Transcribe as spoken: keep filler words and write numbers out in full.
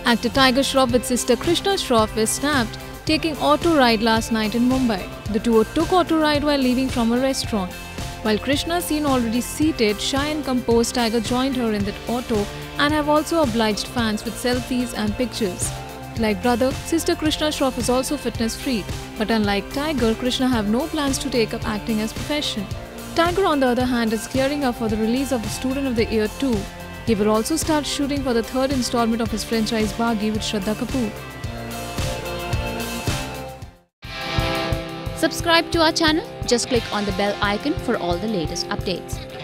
Actor Tiger Shroff with sister Krishna Shroff is snapped taking auto ride last night in Mumbai. The duo took auto ride while leaving from a restaurant. While Krishna seen already seated, shy and composed, Tiger joined her in that auto and have also obliged fans with selfies and pictures. Like brother, sister Krishna Shroff is also fitness freak, but unlike Tiger, Krishna have no plans to take up acting as profession. Tiger, on the other hand, is gearing up for the release of the Student of the Year two. He will also start shooting for the third installment of his franchise Baghi with Shraddha Kapoor. Subscribe to our channel. Just click on the bell icon for all the latest updates.